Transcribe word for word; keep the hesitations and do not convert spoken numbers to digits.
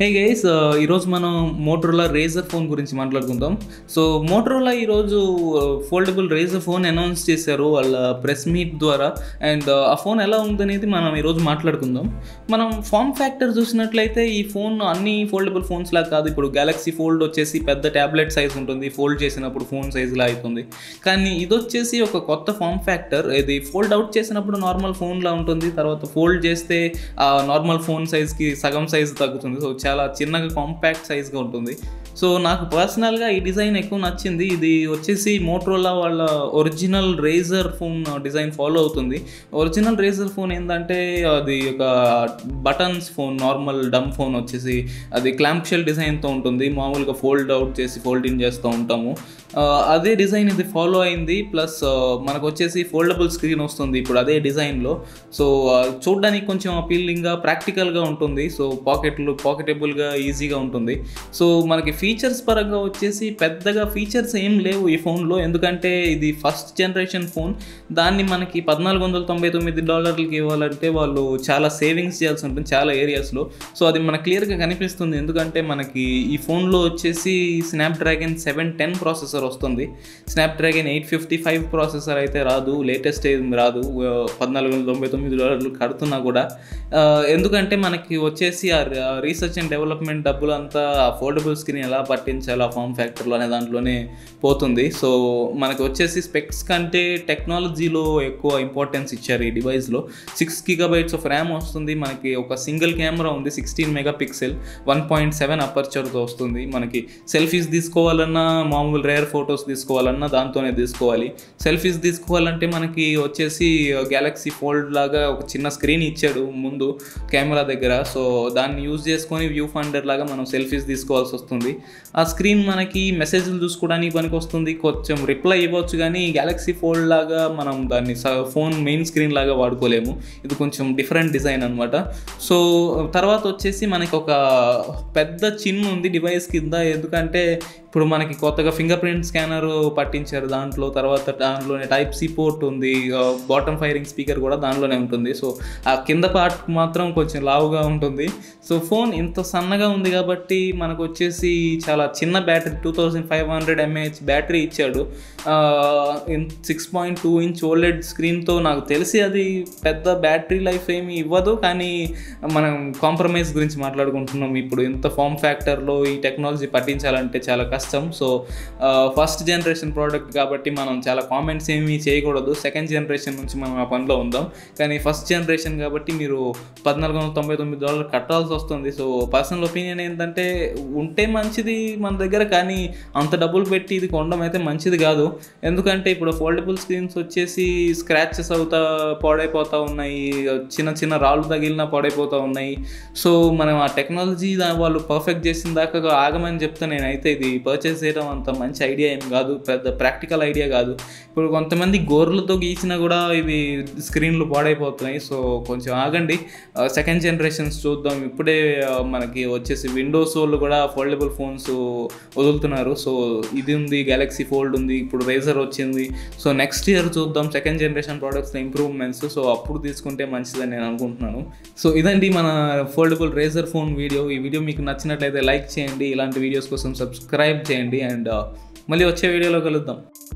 Hey guys, ఈరోజు మనం Motorola razor phone గురించి మాట్లాడుకుందాం. సో మోటరోలా ఈరోజు ఫోల్డబుల్ రేజర్ ఫోన్ అనౌన్స్ చేశారు వాళ్ళ ప్రెస్ మీట్ ద్వారా. అండ్ ఆ ఫోన్ ఎలా ఉందనేది మనం ఈరోజు మాట్లాడుకుందాం. మనం ఫామ్ ఫ్యాక్టర్ చూసినట్లయితే ఈ ఫోన్ అన్ని ఫోల్డబుల్ ఫోన్స్ లాగా కాదు. ఇప్పుడు గ్యాలక్సీ ఫోల్డ్ వచ్చేసి పెద్ద ట్యాబ్లెట్ సైజ్ ఉంటుంది, ఫోల్డ్ చేసినప్పుడు ఫోన్ సైజులా అవుతుంది. కానీ ఇది వచ్చేసి ఒక కొత్త ఫామ్ ఫ్యాక్టర్. ఇది ఫోల్డ్ అవుట్ చేసినప్పుడు నార్మల్ ఫోన్లా ఉంటుంది, తర్వాత ఫోల్డ్ చేస్తే ఆ నార్మల్ ఫోన్ సైజ్కి సగం సైజు తగ్గుతుంది. సో చాలా చిన్నగా కాంపాక్ట్ సైజ్గా ఉంటుంది. సో నాకు పర్సనల్గా ఈ డిజైన్ ఎక్కువ నచ్చింది. ఇది వచ్చేసి మోటరోలా వాళ్ళ original razor phone design follow అవుతుంది. ఒరిజినల్ రేజర్ ఫోన్ ఏంటంటే అది ఒక buttons phone, normal dumb phone వచ్చేసి అది క్లాంప్ షెల్ డిజైన్తో ఉంటుంది. మామూలుగా ఫోల్డ్ అవుట్ చేసి ఫోల్డ్ ఇన్ చేస్తూ ఉంటాము. అదే డిజైన్ ఇది ఫాలో అయింది. ప్లస్ మనకు వచ్చేసి ఫోల్డబుల్ స్క్రీన్ వస్తుంది ఇప్పుడు అదే డిజైన్లో. సో చూడడానికి కొంచెం అపీలింగ్గా, ప్రాక్టికల్గా ఉంటుంది. సో పాకెట్లు పాకెటబుల్గా ఈజీగా ఉంటుంది. సో మనకి ఫీచర్స్ పరంగా వచ్చేసి పెద్దగా ఫీచర్స్ ఏం లేవు ఈ ఫోన్లో, ఎందుకంటే ఇది ఫస్ట్ జనరేషన్ ఫోన్. దాన్ని మనకి పద్నాలుగు వందల తొంభై తొమ్మిది డాలర్లకి ఇవ్వాలంటే వాళ్ళు చాలా సేవింగ్స్ చేయాల్సి ఉంటుంది చాలా ఏరియాస్లో. సో అది మనకు క్లియర్గా కనిపిస్తుంది, ఎందుకంటే మనకి ఈ ఫోన్లో వచ్చేసి స్నాప్డ్రాగన్ సెవెన్ టెన్ ప్రాసెసర్ వస్తుంది. Snapdragon eight fifty five processor అయితే రాదు, లేటెస్ట్ ఏం రాదు. పద్నాలుగు వందల తొంభై తొమ్మిది డాలర్లు కడుతున్నా కూడా, ఎందుకంటే మనకి వచ్చేసి ఆ రీసెర్చ్ అండ్ డెవలప్మెంట్ డబ్బులు అంతా ఫోల్డబుల్ స్క్రీన్ ఎలా పట్టించాలి ఆ ఫామ్ ఫ్యాక్టర్లో అనే దాంట్లోనే పోతుంది. సో మనకి వచ్చేసి స్పెక్స్ కంటే టెక్నాలజీలో ఎక్కువ ఇంపార్టెన్స్ ఇచ్చారు ఈ డివైస్లో. సిక్స్ గిగాబైట్స్ ఆఫ్ ర్యామ్ వస్తుంది. మనకి ఒక సింగిల్ కెమెరా ఉంది, sixteen mega pixel, one point seven అపర్చర్తో వస్తుంది. మనకి సెల్ఫీస్ తీసుకోవాలన్నా, మామూలు రేర్ ఫొటోస్ తీసుకోవాలన్నా దాంతోనే తీసుకోవాలి. సెల్ఫీస్ తీసుకోవాలంటే మనకి వచ్చేసి గ్యాలక్సీ ఫోల్డ్ లాగా ఒక చిన్న స్క్రీన్ ఇచ్చాడు ముందు కెమెరా దగ్గర. సో దాన్ని యూజ్ చేసుకొని వ్యూ ఫైండర్ లాగా మనం సెల్ఫీస్ తీసుకోవాల్సి వస్తుంది. ఆ స్క్రీన్ మనకి మెసేజ్లు చూసుకోవడానికి పనికి వస్తుంది, కొంచెం రిప్లై ఇవ్వచ్చు. కానీ గ్యాలక్సీ ఫోల్డ్ లాగా మనం దాన్ని ఫోన్ మెయిన్ స్క్రీన్ లాగా వాడుకోలేము. ఇది కొంచెం డిఫరెంట్ డిజైన్ అనమాట. సో తర్వాత వచ్చేసి మనకి ఒక పెద్ద చిన్ ఉంది డివైస్ కింద, ఎందుకంటే ఇప్పుడు మనకి కొత్తగా ఫింగర్ ప్రింట్ స్కానర్ పట్టించారు దాంట్లో. తర్వాత దాంట్లోనే టైప్ సి పోర్ట్ ఉంది, బాటమ్ ఫైరింగ్ స్పీకర్ కూడా దానిలోనే ఉంటుంది. సో ఆ కింద పార్ట్ మాత్రం కొంచెం లావుగా ఉంటుంది. సో ఫోన్ ఇంత సన్నగా ఉంది కాబట్టి మనకు వచ్చేసి చాలా చిన్న battery, two thousand five hundred mAh battery ఇచ్చాడు. Six point two inch OLED స్క్రీన్తో నాకు తెలిసి అది పెద్ద బ్యాటరీ లైఫ్ ఏమి ఇవ్వదు. కానీ మనం కాంప్రమైజ్ గురించి మాట్లాడుకుంటున్నాం ఇప్పుడు. ఇంత ఫామ్ ఫ్యాక్టర్లో ఈ టెక్నాలజీ పట్టించాలంటే చాలా కష్టం. సో ఫస్ట్ జనరేషన్ ప్రోడక్ట్ కాబట్టి మనం చాలా కామెంట్స్ ఏమీ చేయకూడదు. సెకండ్ జనరేషన్ నుంచి మనం ఆ పనిలో ఉందాం. కానీ ఫస్ట్ జనరేషన్ కాబట్టి మీరు పద్నాలుగు వందల తొంభై తొమ్మిది డాలర్లు కట్టాల్సి వస్తుంది. సో పర్సనల్ ఒపీనియన్ ఏంటంటే ఉంటే మంచిది మన దగ్గర, కానీ అంత డబ్బులు పెట్టి ఇది కొనడం అయితే మంచిది కాదు. ఎందుకంటే ఇప్పుడు ఫోల్డబుల్ స్క్రీన్స్ వచ్చేసి స్క్రాచెస్ అవుతా పాడైపోతూ ఉన్నాయి, చిన్న చిన్న రాళ్ళు తగిలినా పాడైపోతూ ఉన్నాయి. సో మనం ఆ టెక్నాలజీ వాళ్ళు పర్ఫెక్ట్ చేసిన దాకా ఆగమని చెప్తే నేనైతే ఇది పర్చేస్ చేయడం అంత మంచి ఐడియా ఏం కాదు, పెద్ద ప్రాక్టికల్ ఐడియా కాదు. ఇప్పుడు కొంతమంది గోర్లతో గీసినా కూడా ఇవి స్క్రీన్లు పాడైపోతున్నాయి. సో కొంచెం ఆగండి, సెకండ్ జనరేషన్స్ చూద్దాం. ఇప్పుడే మనకి వచ్చేసి విండోస్ వాళ్ళు కూడా ఫోల్డబుల్ ఫోన్స్ వదులుతున్నారు. సో ఇది ఉంది, గ్యాలక్సీ ఫోల్డ్ ఉంది, ఇప్పుడు రేజర్ వచ్చింది. సో నెక్స్ట్ ఇయర్ చూద్దాం సెకండ్ జనరేషన్ ప్రోడక్ట్స్లో ఇంప్రూవ్మెంట్స్. సో అప్పుడు తీసుకుంటే మంచిదని నేను అనుకుంటున్నాను. సో ఇదండి మన ఫోల్డబుల్ రేజర్ ఫోన్ వీడియో. ఈ వీడియో మీకు నచ్చినట్లయితే లైక్ చేయండి, ఇలాంటి వీడియోస్ కోసం సబ్స్క్రైబ్ చేయండి. అండ్ మళ్ళీ వచ్చే వీడియోలో కలుద్దాం.